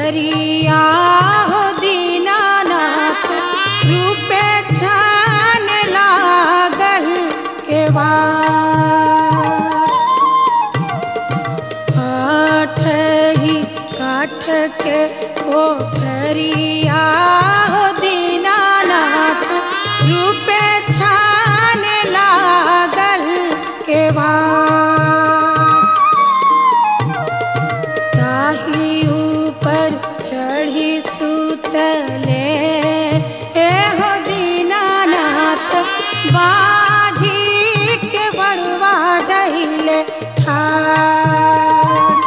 ठरिया हो दीनानाथ रूपे छान लागल केवाड़। आठही काठ के कोठरिया हो दीनानाथ रूपे छान लागल केवाड़। ताही ऊपर चढ़ी सुतले हो दीनानाथ बाजी के बड़वा दहिले ठाड़।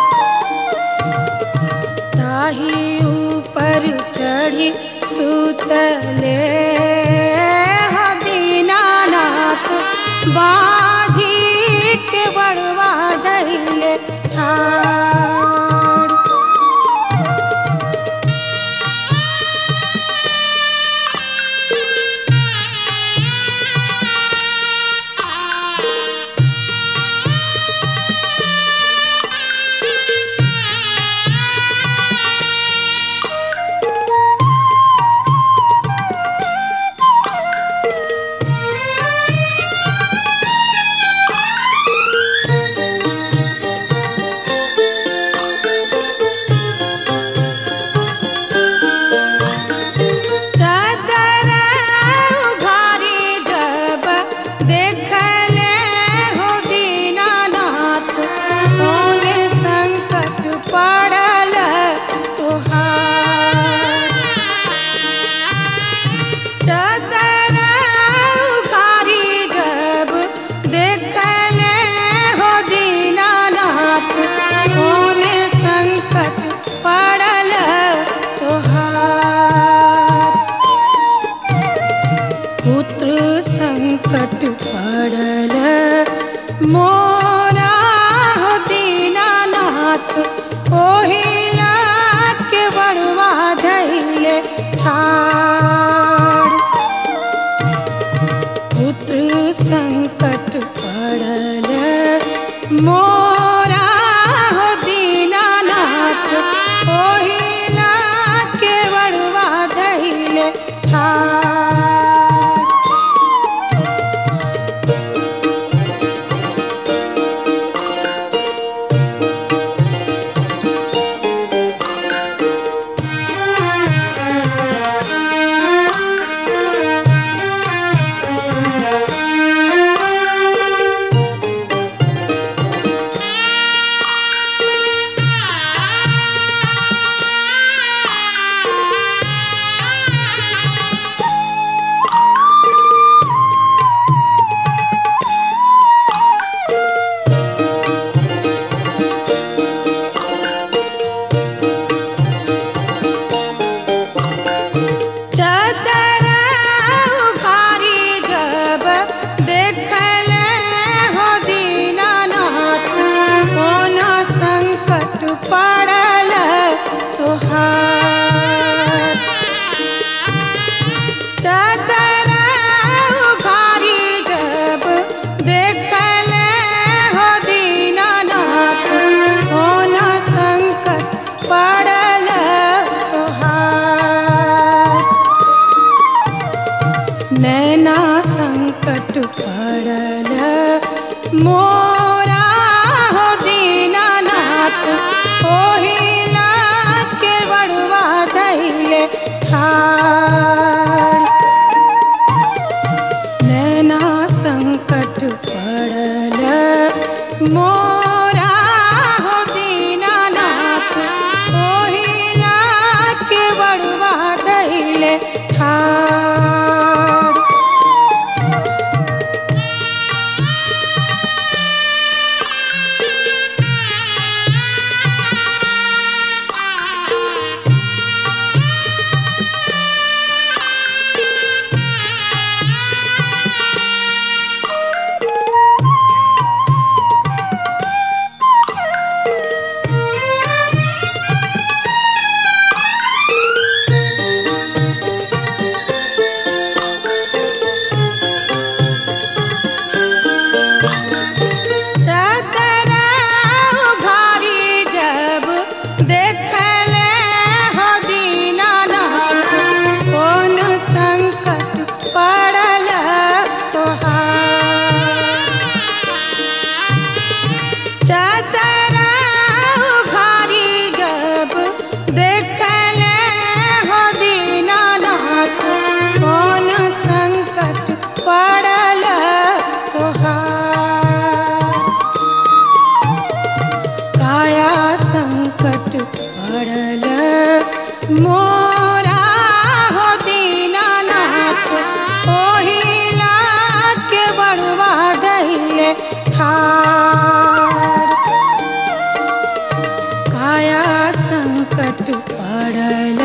ताही ऊपर चढ़ी सुतले हो दीनानाथ बाजी के बड़वा दहिले ठाड़। पड़ल मोरा हो दीनानाथ ओहिला के बड़वा दहिले ठार काया संकट पड़ल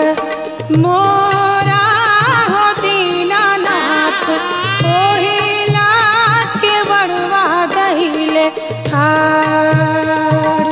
मोरा हो दीनानाथ ओहिला के बड़वा दहिले ठार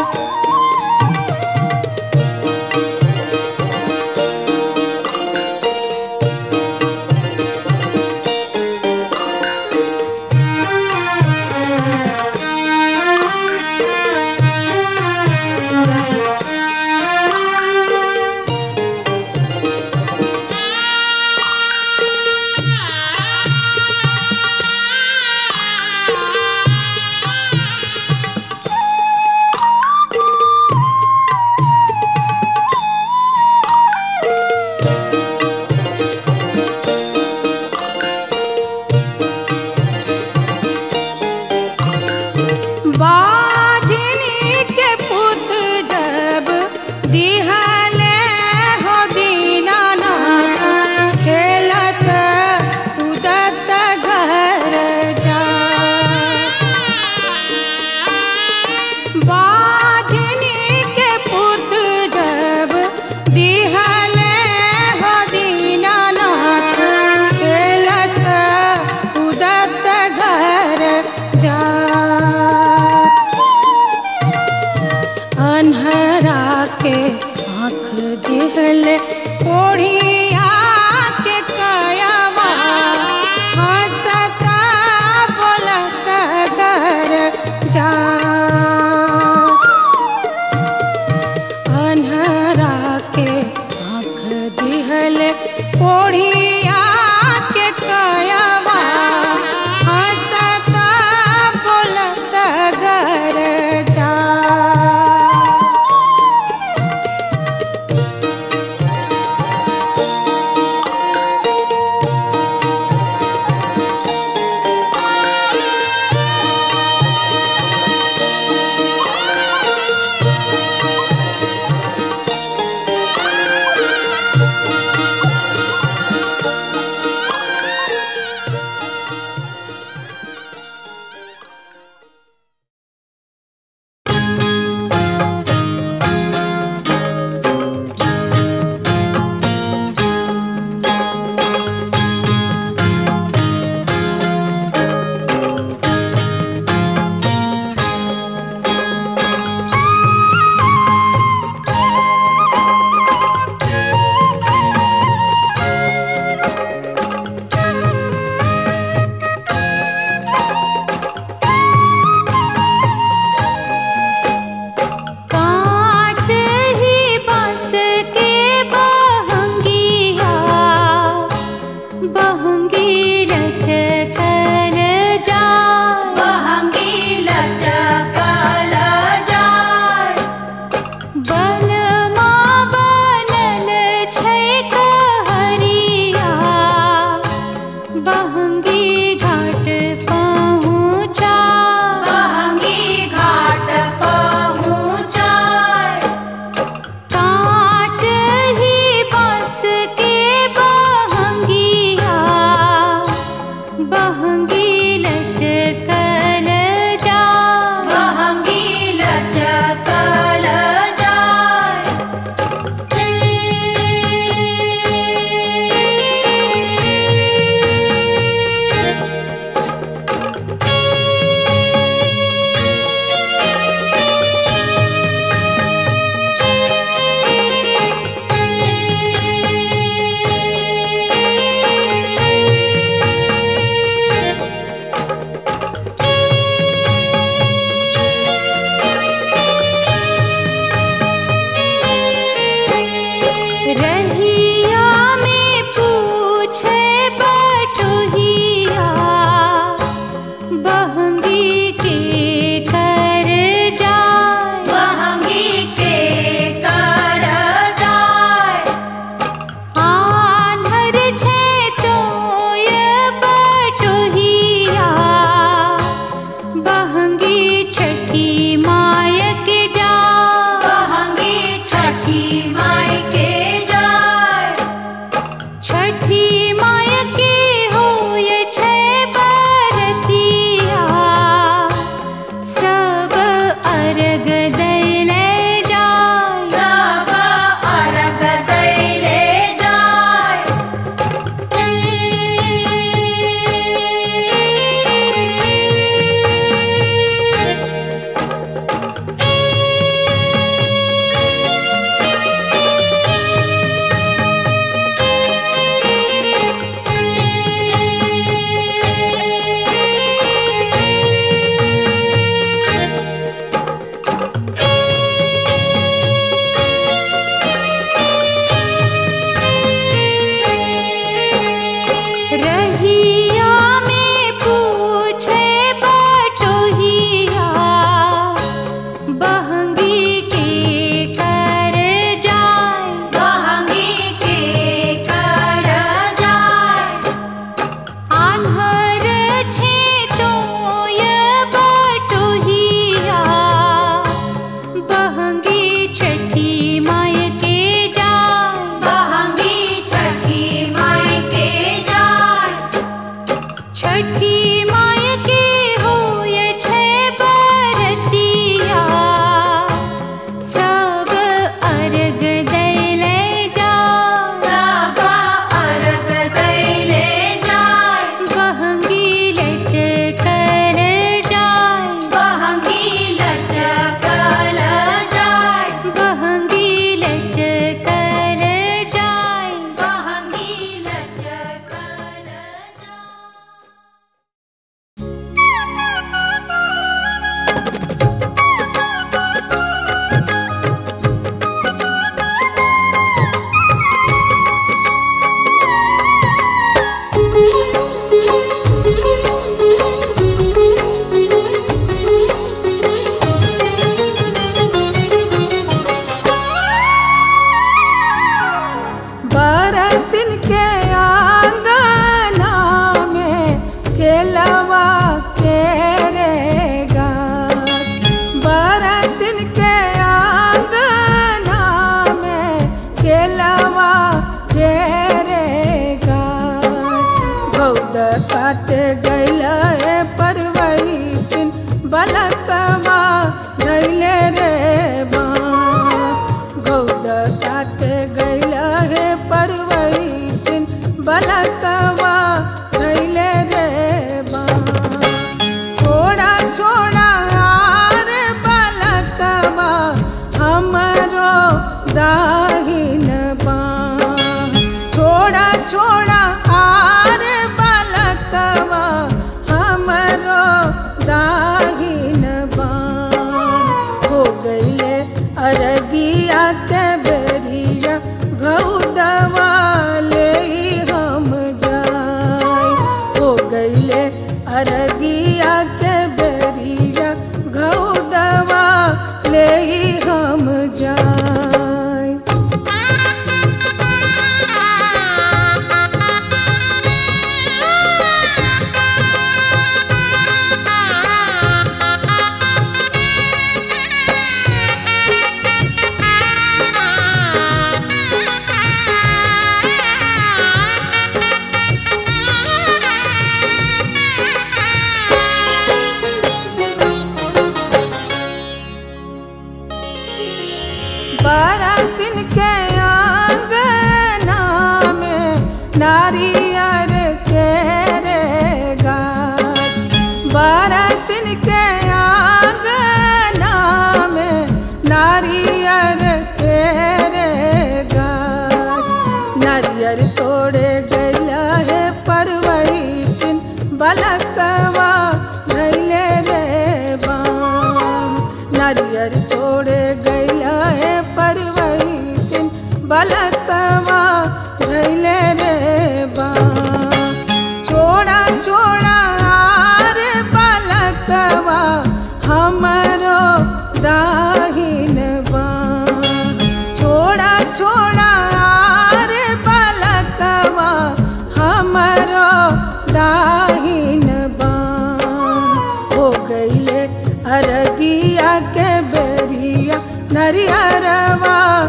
ले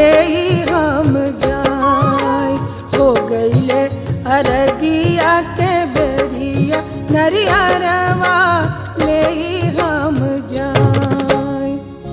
ले हम जाए। हो गईले अरगिया के बेरिया नरियरवा ले हम जाए।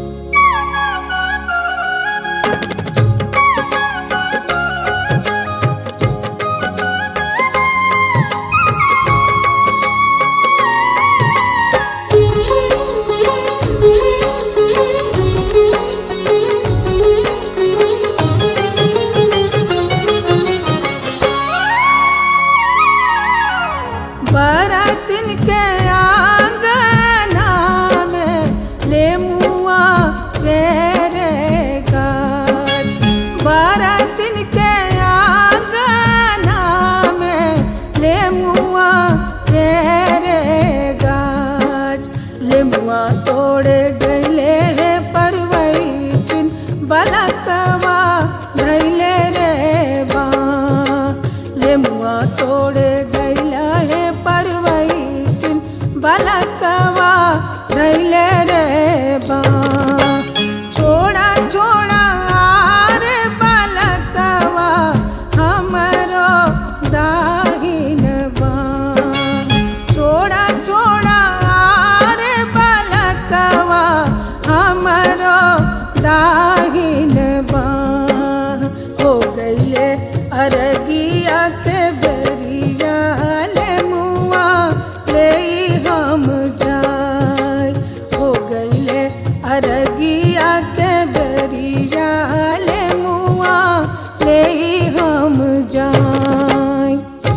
बरतिन के आंगना में लेमुआ के रे गाछ। बरतिन के आंगना में लेमुआ के रे गाछ। लेमुआ तोड़े गईले है परवैतिन बलकवा धैले रे बा। लेमुआ तोड़े गईला है परवैतिन बलकवा धैले रे बा। छोड़ा छोड़ा रे बलकवा हमरो दाहिन बा। छोड़ा छोड़ा रे बलकवा हमरो दाहिन बा। हो गईले अरगिया के बेरिया लेमुआ ले हम जाए। हो गईले अरगिया के बेरिया लेमुआ ले हम जाए।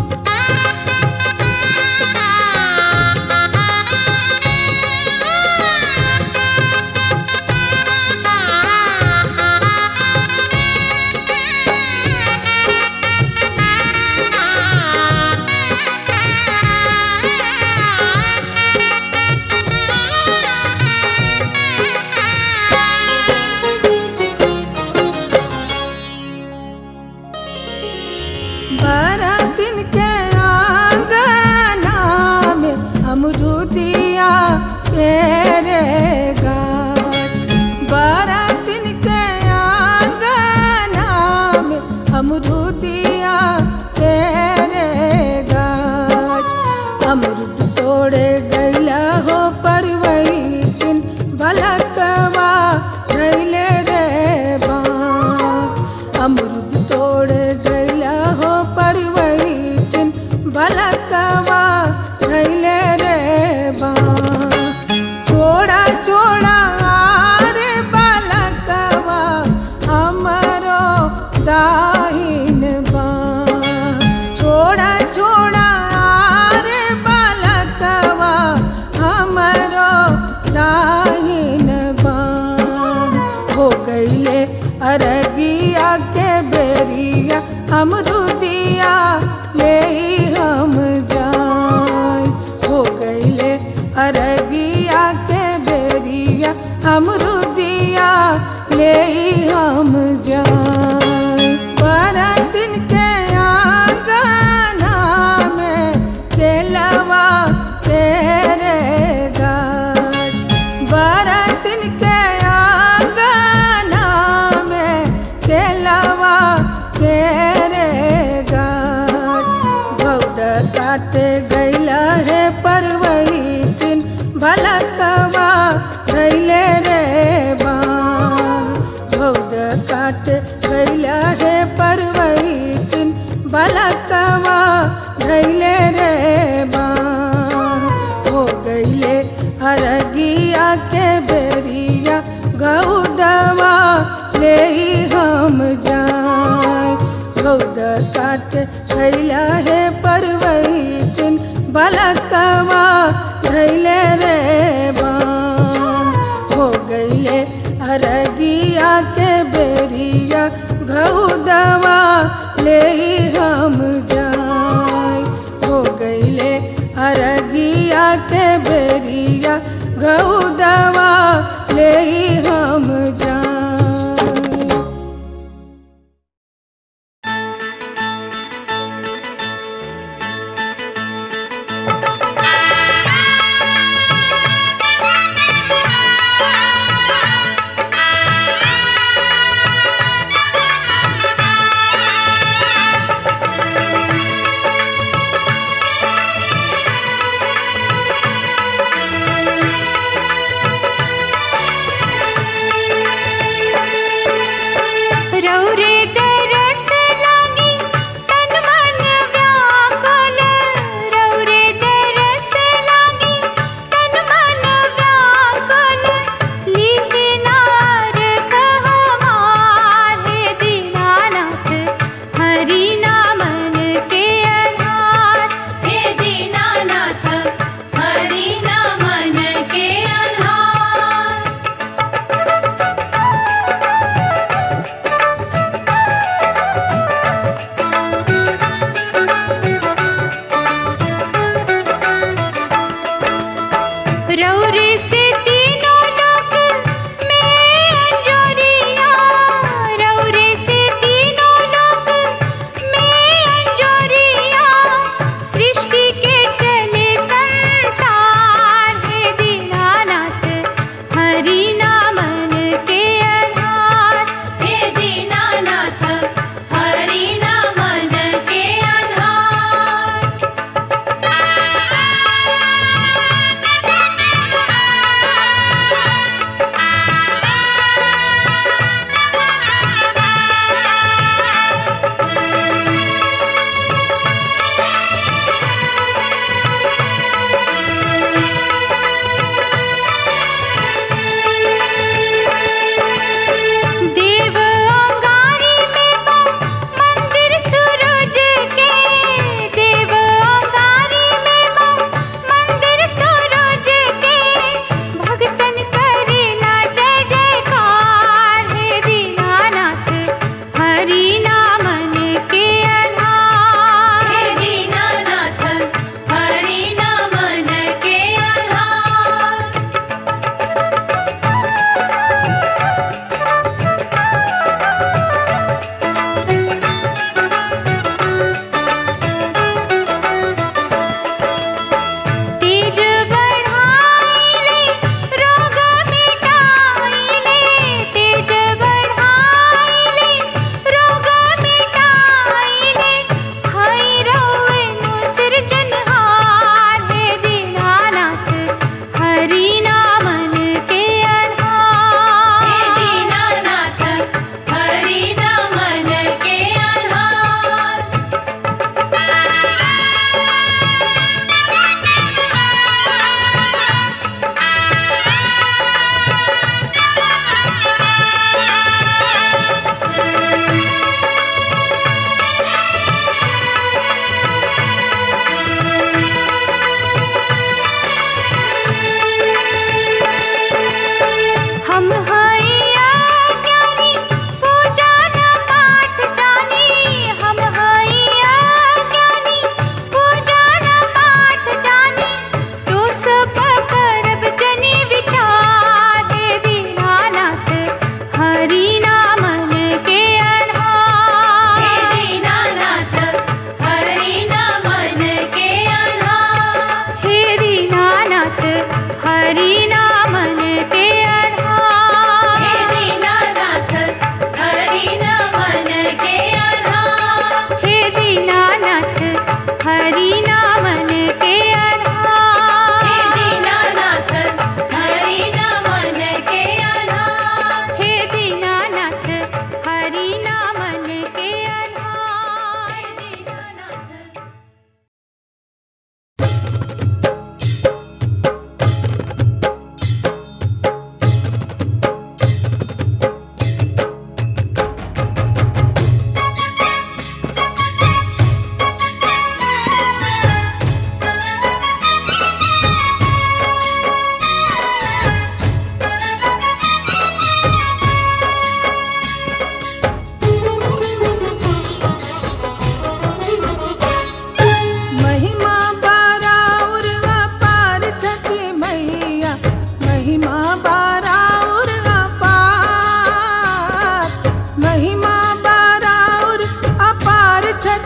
बरतिन के आंगना में अमरूदिया के रे गाछ। बरतिन के आंगना में अमरूदिया के रे गाछ। अमरूद तोड़े गईला हो परवैतिन बलकवा धैले रे बा। अमरूद तोड़े गईला हो परवैतिन बलकवा धैले रे बा। छोड़ा छोड़ा रे बलकवा हमरो दाहिन बा। छोड़ा छोड़ा रे बलकवा हमरो दाहिन बा। हो गईले अरगिया के बेरिया अमरूदिया ले हम जाए। हो गईले अरगिया के बेरिया अमरूदिया ले हम जाए। बरतिन के आंगना में केलवा के रे गाछ। बरतिन के आंगना में केलवा के रे गाछ। भौद काटे गईला है परवैतिन बलकवा धैले रे बा। भौद काटे गईला है परवैतिन बलकवा धैले रे बा। हो गईले अरगिया के बेरिया गौदवा ले हम जाए। गौद काट गईला है परवैतिन बलकवा धैले रे बा। हो गईले अरगिया के बेरिया गौदवा ले हम जाए। हो गईले अरगिया के बेरिया गौदवा ले हम जाए।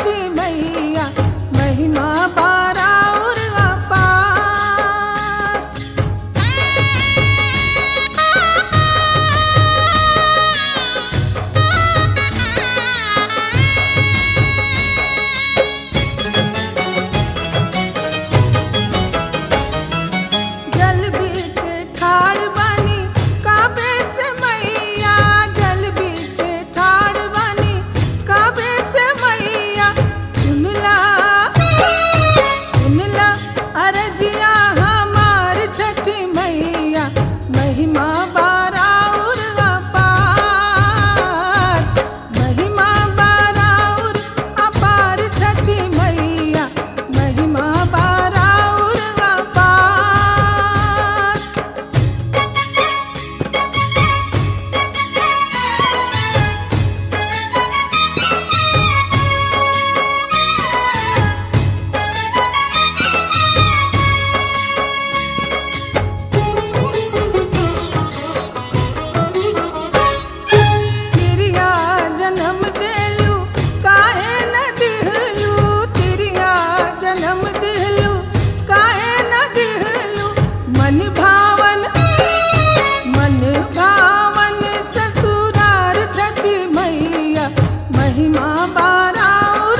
छठी मैया महिमा बाराउर अपार। जल बीच ठाड़ बानी काबे से मैया, जल बीच ठाड़ बानी काबे से मैया। सुनला सुनला अरजिया हमार छठी मैया महिमा बाराउर अपार। महिमा बाराउर अपार छठी मैया महिमा बाराउर अपार। तिरिया जन्म देलू काहे न दिहलू, तिरिया जन्म दिहलू काहे न दिहलू। मन भावन ससुरार छठी मैया महिमा बाराउर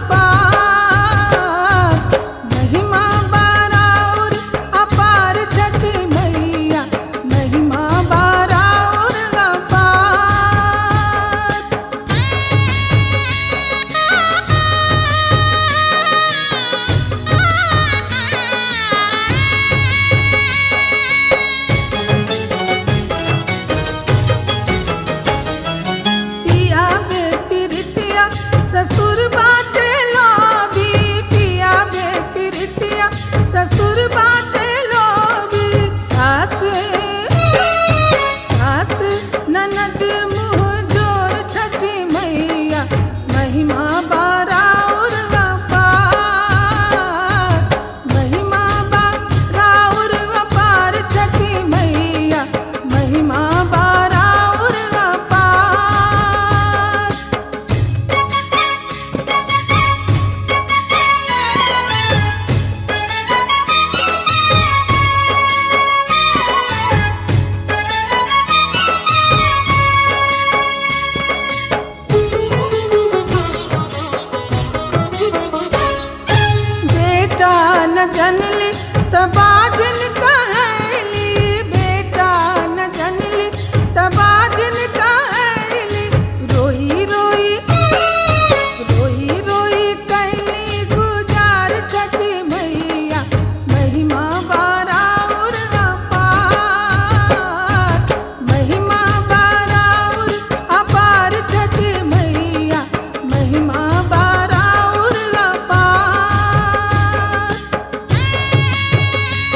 अपार। महिमा बाराउर अपार छठी मैया महिमा बाराउर अपार। पिया बे पिरितिया ससुर बाटे लोभी, पिया बे पिरितिया ससुर बाटे लोभी। सास सास ननद मुँह जोर छठी मैया महिमा बाराउर अपार। महिमा बाराउर अपार छठी मैया महिमा बाराउर अपार। बेटा न जनली त बाजन कहैली, बेटा न जनली त बाजन कहैली। रोई रोई रोई रोई कैली गुजार छठी मैया महिमा बाराउर अपार। महिमा बाराउर अपार छठी मैया महिमा बाराउर अपार।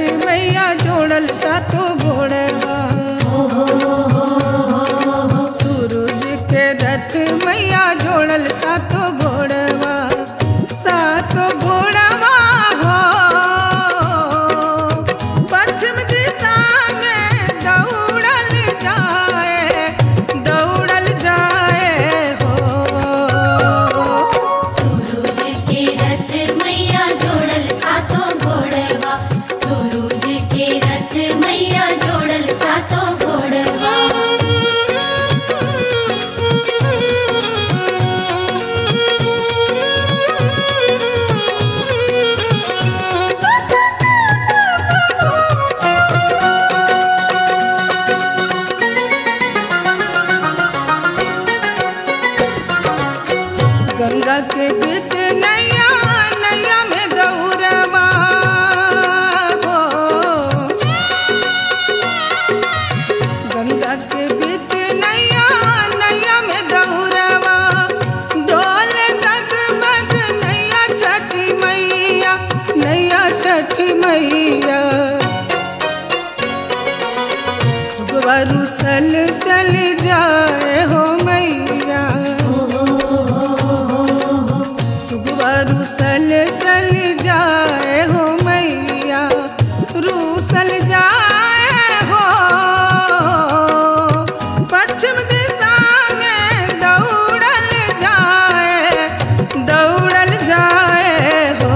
मैया जोड़ल सातो घोड़वा। सूरज के रथ मैया जोड़ल सातो घोड़वा। सातो घोड़वा हो पश्चिम दिशा में दौड़ल जाए हो। सूरज के रथ मैया जोड़ल सातो घोड़वा। सूरज के रथ मैया जोड़ल सातो घोड़वा। गंगा के बीच नैया नैया में दौड़वा हो। गंगा के बीच नैया नैया में दौड़वा। डोल डगमग नैया छठी मैया नैया छठी मैया। सुगवा रुसल चल जाए हो मैया। सुगवा रूसल चल जाए हो मैया। रूसल जाए हो पश्चिम दिशा में दौड़ल जाए हो।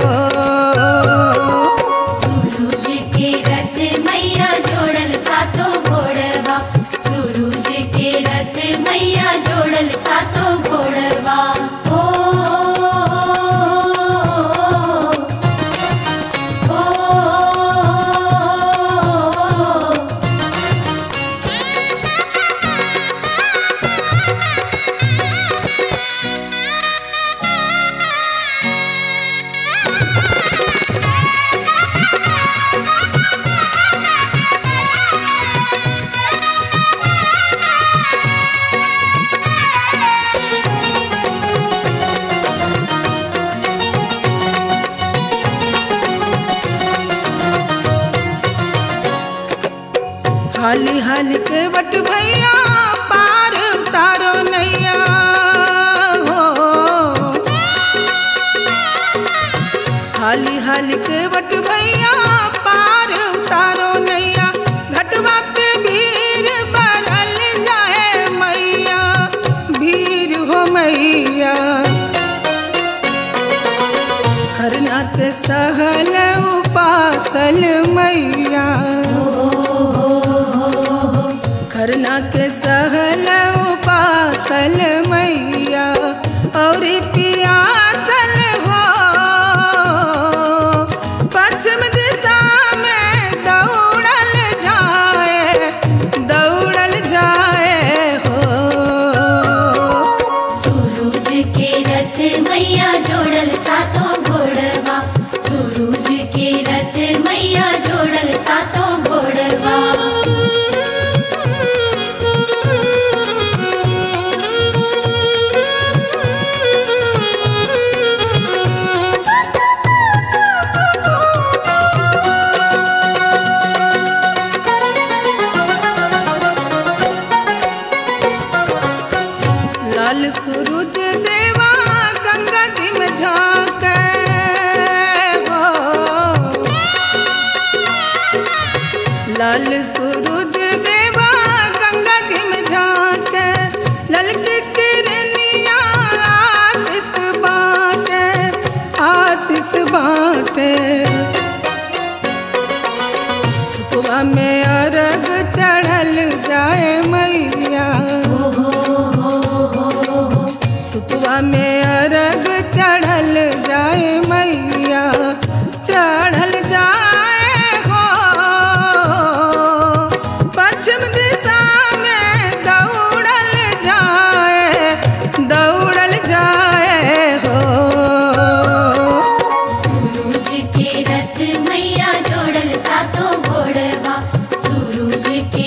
सूरज के रथ मैया जोड़ल सातो घोड़वा। सूरज के रथ मैया जोड़ल सातो घोड़वा। हाली हाली के वट भैया पार उतारो नैया हो। हाली हाली के वट भैया पार उतारो नैया। घटवा पे भीड़ बढ़ल जाए मैया। भीड़ हो मैया। खरना के सहल उपासल मैया। खरना के सहल उपासल मैया। और पियासल हो पश्चिम दिशा में दौड़ल जाए हो। सूरज के रथ मैया जोड़ल सातो घोड़वा। सूरज के रथ मैया जोड़ल सातो घोड़वा। लाल सूरज देवा गंगा जी में झांके हो। लाल सूरज देवा गंगा जी में झांके। ललकी किरनिया आशीष बाटे। सुबह में अर्घ चढ़ल जाए मैया। सुबह में अर्घ चढ़ल जाए मैया। चढ़ल जाए हो पश्चिम दिशा में दौड़ल जाए हो। सूरज के रथ मैया जोड़ल सातो घोड़वा। सूरज के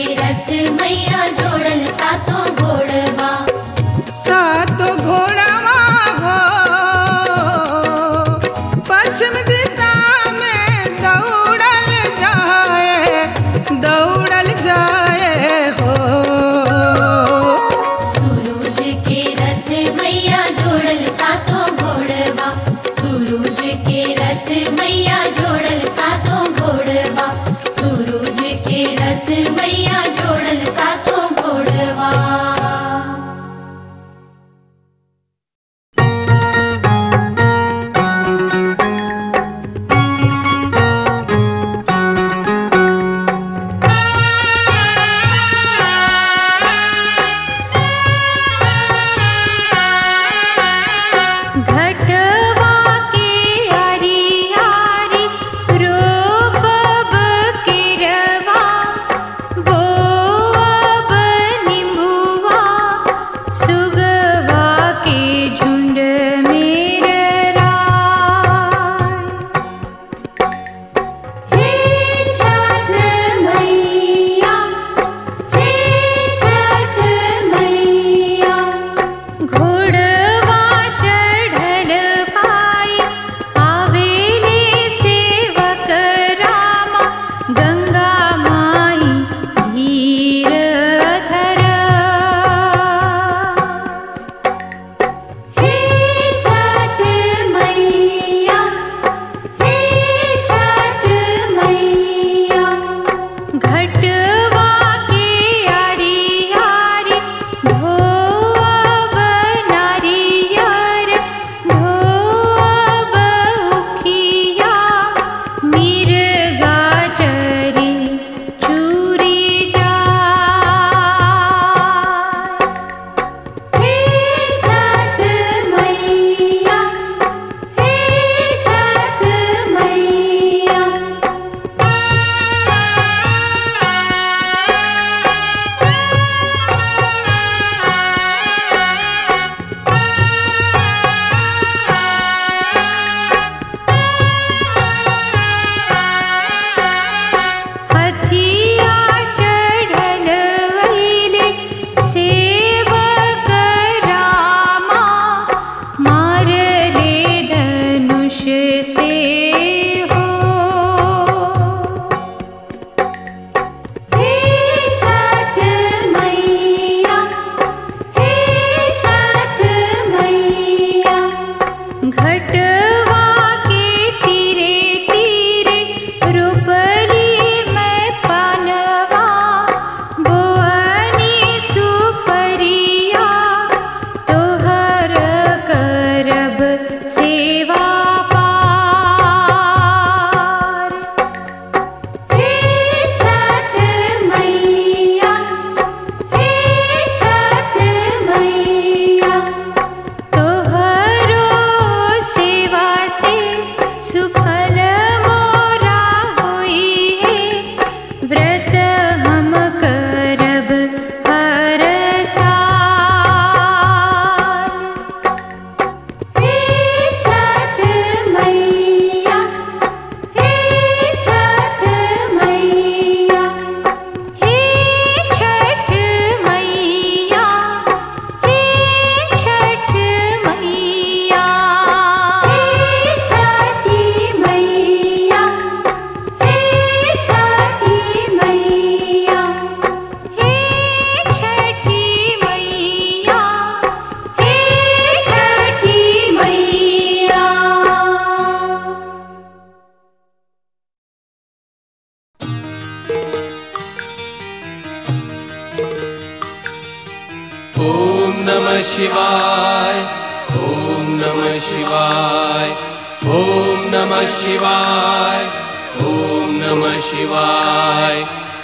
ओम नमः शिवाय, ओम नमः शिवाय, ओम नमः शिवाय, ओम नमः शिवाय।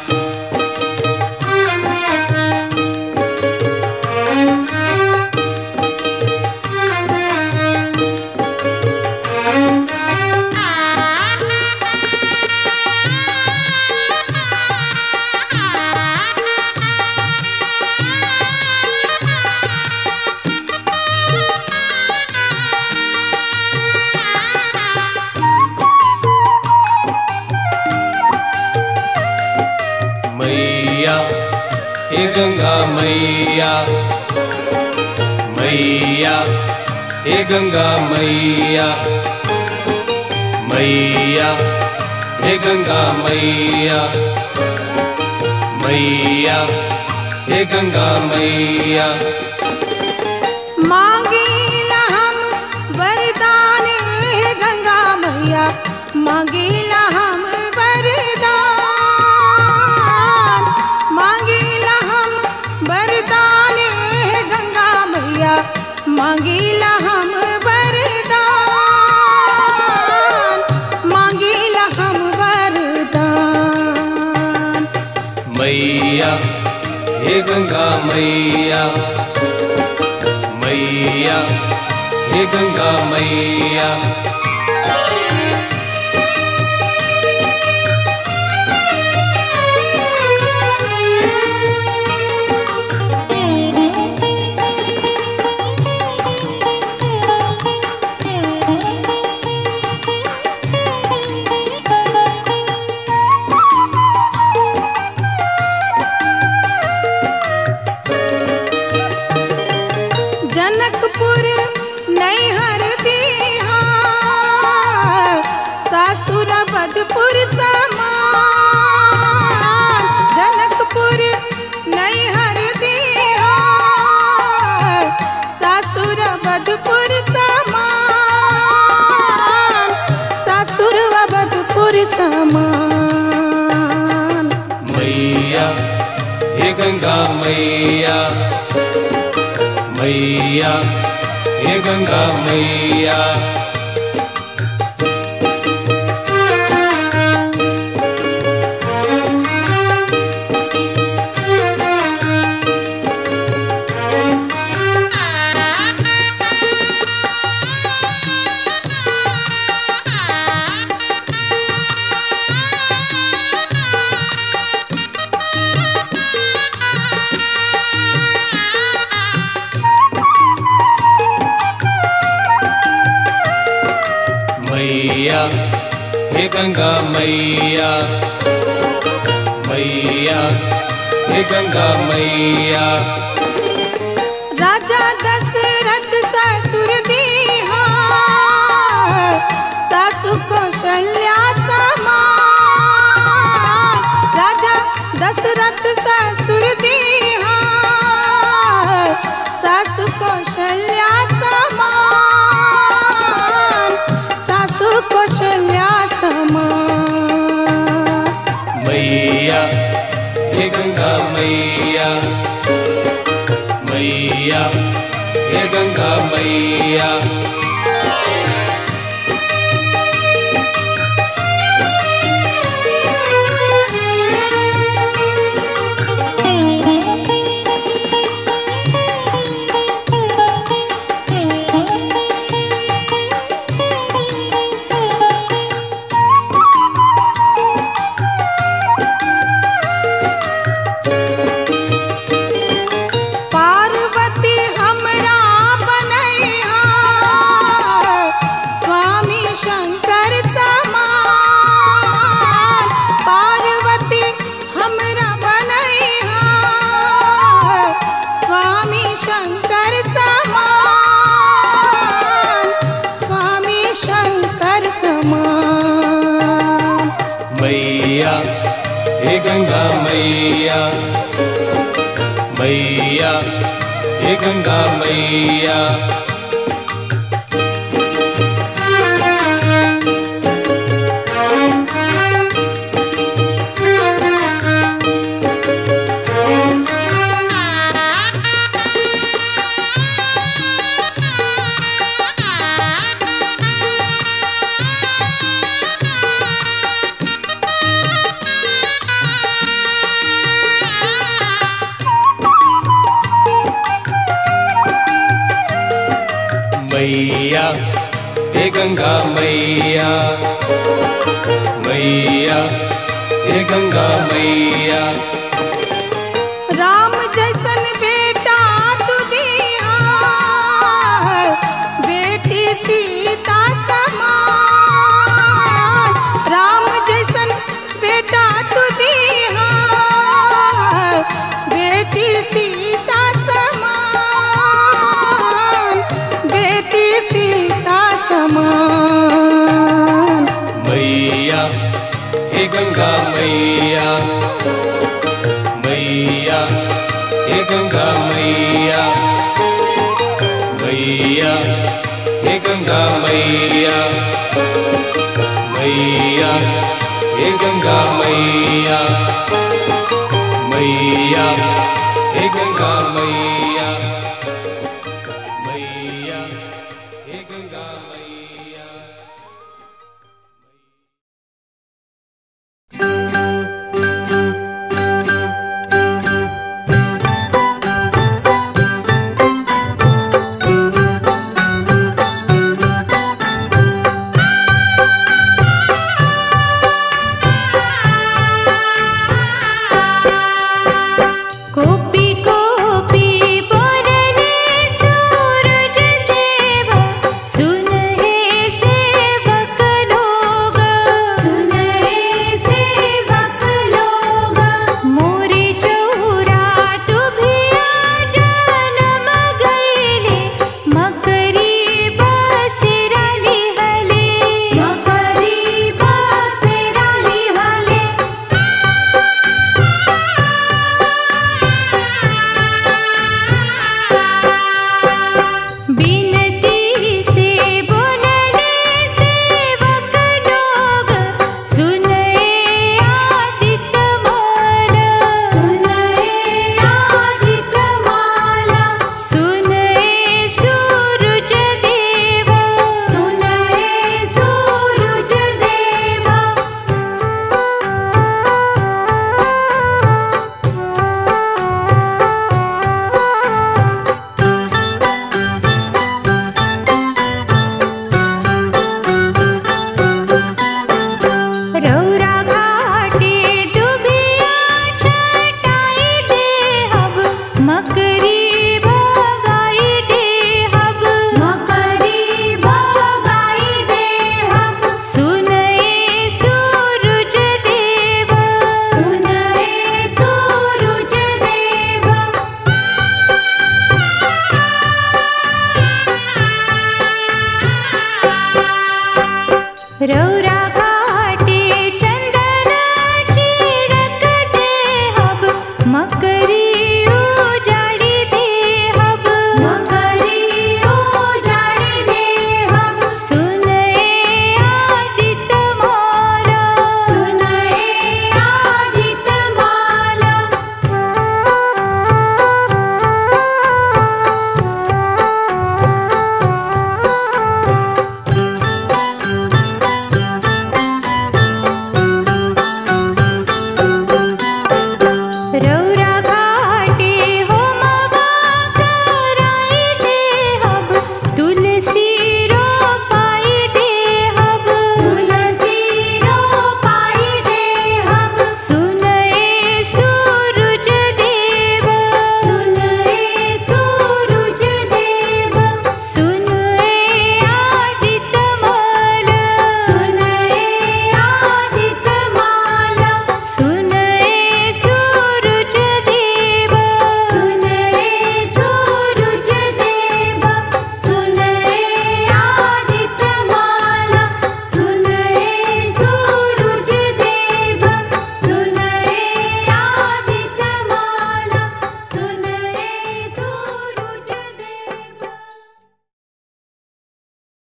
मैया हे गंगा मैया, मैया हे गंगा मैया, मैया हे गंगा मैया, मैया हे गंगा मैया। मांगीला हम वरदान हे गंगा मैया, मांगीला हम वरदान, मांगीला हम वरदान हे गंगा मैया, मांगीला हम वरदान, मांगीला हम वरदान। मैया हे गंगा मैया, मैया हे गंगा मैया। जनकपुर नैहर दीहा, सासुर बधपुर समान, जनकपुर नैहर दीहा, सासुर बधपुर समान, सासुर बधपुर समान। मैया हे गंगा मैया, मैया हे गंगा मैया। मैया हे गंगा मैया, मैया हे गंगा मैया। राजा दशरथ ससुर दीहा, सासु कौशल्या समान, राजा दशरथ ससुर दीहा, सासु कौशल्या समान, सासु कौशल्या समान। मैया हे गंगा मैया, मैया हे गंगा मैया। पार्वती हमरा बनैहा, स्वामी शंकर समान, पार्वती हमरा बनैहा, स्वामी शंकर समान, स्वामी शंकर समान। मैया हे गंगा मैया, मैया हे गंगा मैया। मैया हे गंगा मैया मैया हे गंगा मैया राम जैसन बेटा तू दिया बेटी सीता समान राम जैसन बेटा तू दिया बेटी सीता समान बेटी सीता समान मैया हे गंगा मैया